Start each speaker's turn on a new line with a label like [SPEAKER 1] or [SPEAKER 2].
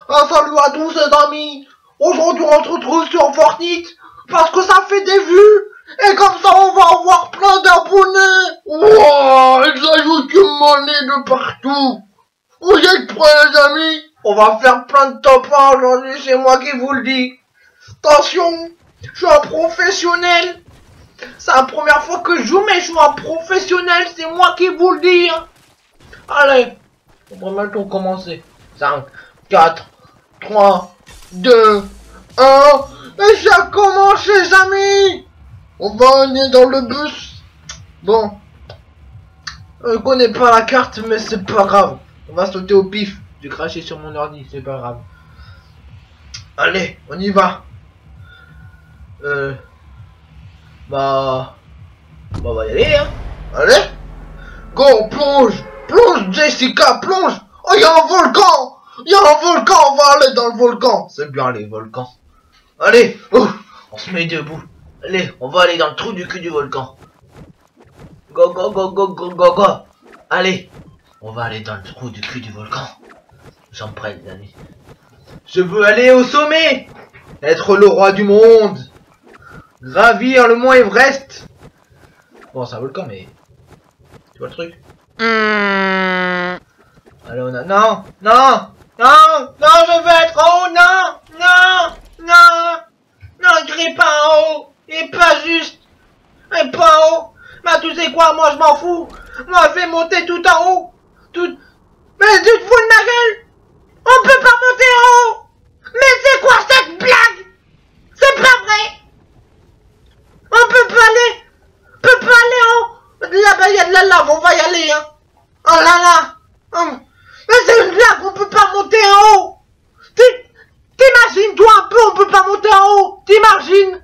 [SPEAKER 1] Un salut à tous les amis. Aujourd'hui on se retrouve sur Fortnite parce que ça fait des vues et comme ça on va avoir plein d'abonnés. Wouah, ils ajoutent une monnaie de partout. Vous êtes prêts les amis? On va faire plein de top 1 aujourd'hui, c'est moi qui vous le dis. Attention, je suis un professionnel. C'est la première fois que je joue mais je suis un professionnel, c'est moi qui vous le dis. Allez, on va maintenant commencer. 5, 4, 3, 2, 1. Et ça commence les amis. On va aller dans le bus. Bon. Je connais pas la carte mais c'est pas grave. On va sauter au pif. J'ai craché sur mon ordi, c'est pas grave. Allez, on y va. On va y aller hein. Allez. Go, plonge. Plonge Jessica, plonge. Oh, il y a un volcan. Il y a un volcan, on va aller dans le volcan. C'est bien les volcans. Allez, on se met debout. Allez, on va aller dans le trou du cul du volcan. Go, go, go, go, go, go, go. Allez, on va aller dans le trou du cul du volcan. J'en prenne, les amis. Je veux aller au sommet. Être le roi du monde. Gravir le mont Everest. Bon, c'est un volcan, mais... Tu vois le truc? Allez, on a... Non, non, non, non, je veux être en haut, non, non, non, non, je grippe pas en haut, et pas juste, et pas en haut. Bah, tu sais quoi, moi je m'en fous, moi je vais monter tout en haut, tout... Mais tu te fous de ma gueule? On peut pas monter en haut. Mais c'est quoi cette blague? C'est pas vrai. On peut pas aller en haut. Là-bas, il y a de la lave, on va y aller, hein. Oh là là. Mais c'est une blague, on peut pas monter en haut. T'imagines, toi un peu, on peut pas monter en haut. T'imagines?